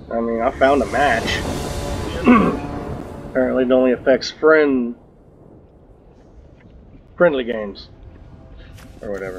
I mean, I found a match. Apparently it only affects friendly games. Or whatever.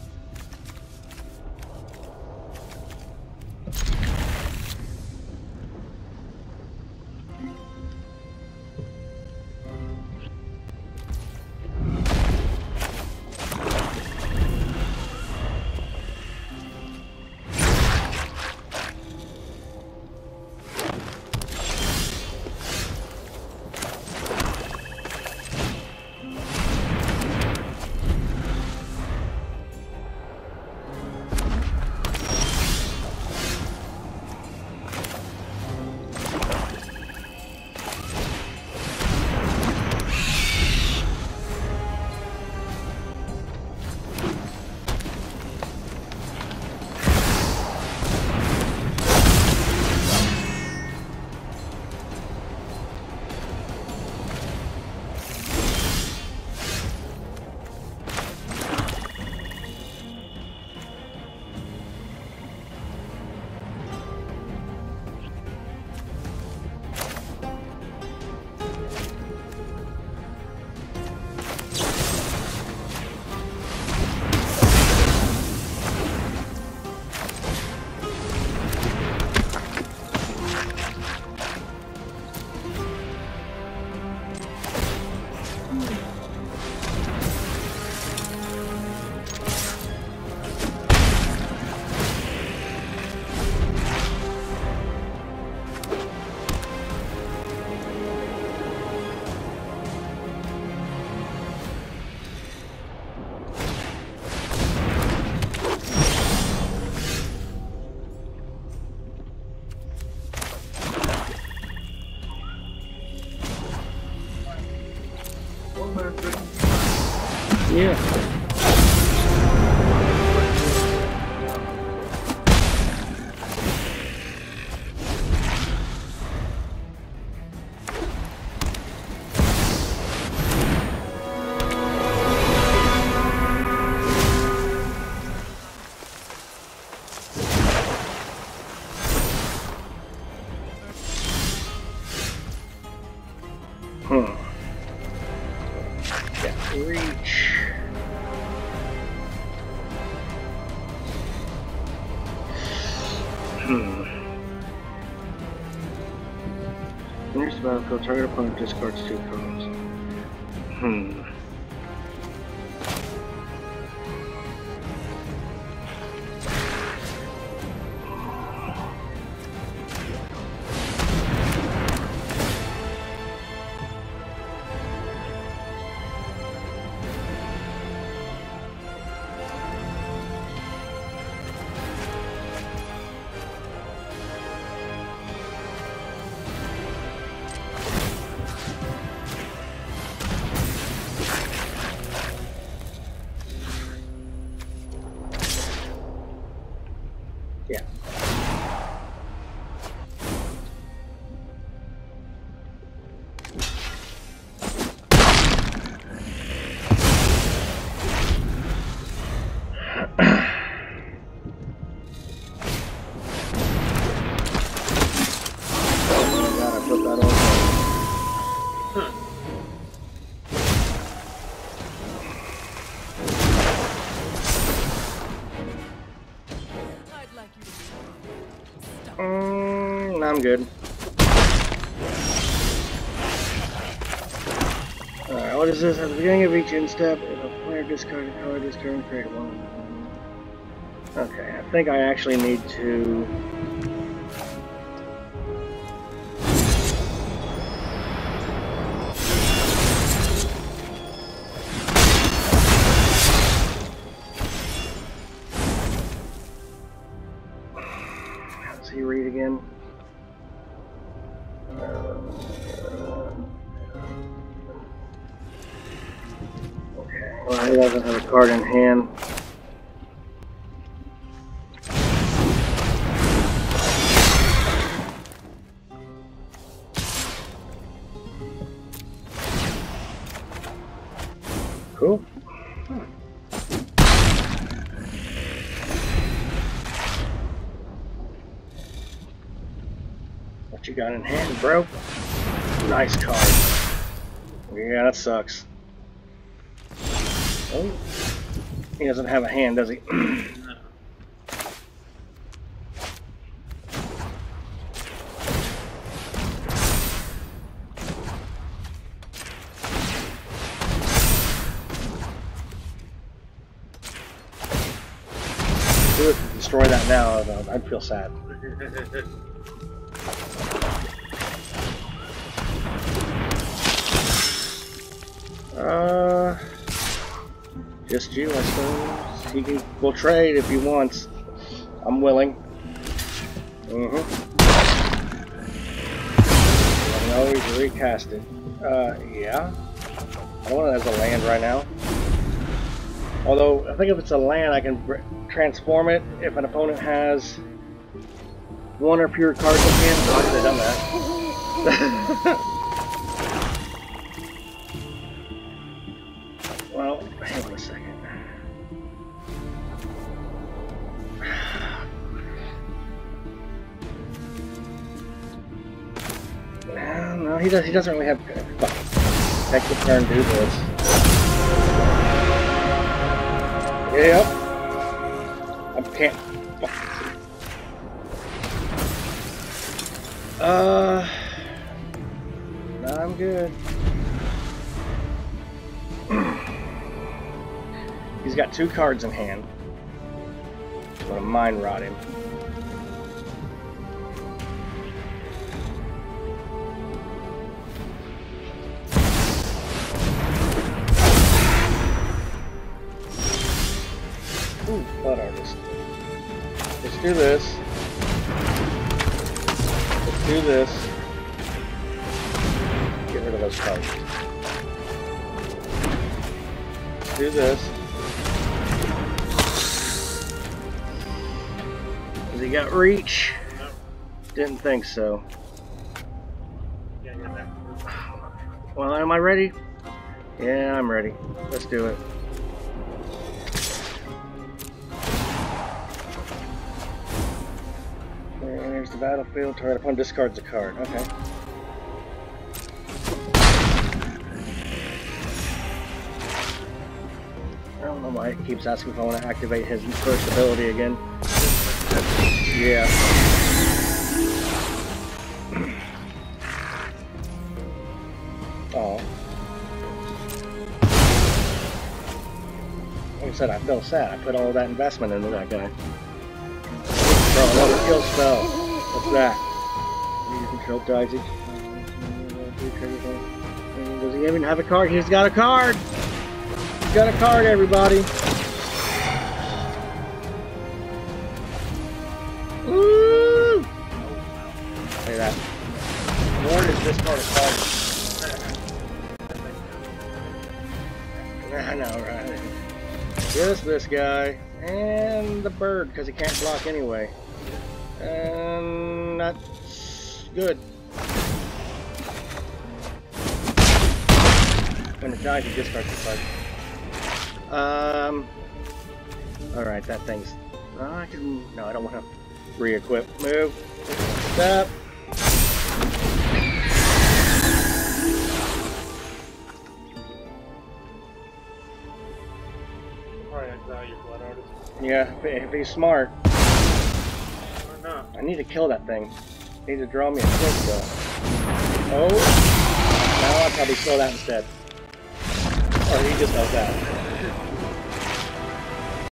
Yeah. Can't reach. Finish the battlefield, target opponent discards 2 cards. Yeah. I'm good. Alright, what is this? At the beginning of each end step, if a player discards a card this turn, create one. Okay, I think I actually need to... How does he read again? Okay, well, he doesn't have a card in hand. Cool. What you got in hand, bro? Nice card. Yeah, that sucks. Oh, he doesn't have a hand, does he? Destroy that now, I'd feel sad. Just you, I suppose. We'll trade if he wants. I'm willing. No, he's recasted. Yeah. I don't want it as a land right now. Although, I think if it's a land, I can transform it if an opponent has one or fewer cards in hand. So I could have done that. Well, hang on a second. No, he doesn't really have. Take the turn, do this. Yep. I can't. No, I'm good. He's got 2 cards in hand. I'm gonna mind rot him. Ooh, Blood Artist. Let's do this. Let's do this. Get rid of those cards. Let's do this. Has he got reach? No. Didn't think so. Well, am I ready? Yeah, I'm ready. Let's do it. There's the battlefield. Target opponent discards a card. Okay. I don't know why it keeps asking if I want to activate his first ability again. Yeah. Oh. Like I said, I feel sad. I put all of that investment into that guy. Bro, another kill spell. What's that? You control dies each. Does he even have a card? He's got a card! He's got a card, everybody! Woo! Look at that. More is this card of cards. I know, right? Just this guy. And the bird, because he can't block anyway. And that's good. When it dies, he discards the card. Alright, that thing's. I can. No, I don't want to re-equip. Move. Stop. Yeah, if he's smart. I need to kill that thing. I need to draw me a kill spell. Oh! Now I'll probably kill that instead. Or he just does that.